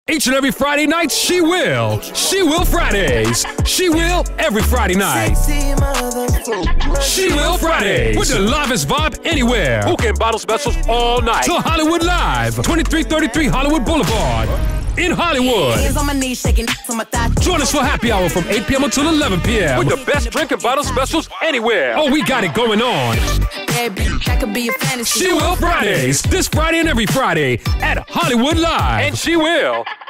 Each and every Friday night, she will. She will Fridays. She will every Friday night. She will Fridays. With the livest vibe anywhere. Hookah and bottle specials all night. To Hollywood Live, 2333 Hollywood Boulevard. In Hollywood. Join us for happy hour from 8 p.m. until 11 p.m. With the best drink and bottle specials anywhere. Oh, we got it going on. She will Fridays. This Friday and every Friday at Hollywood Live. And she will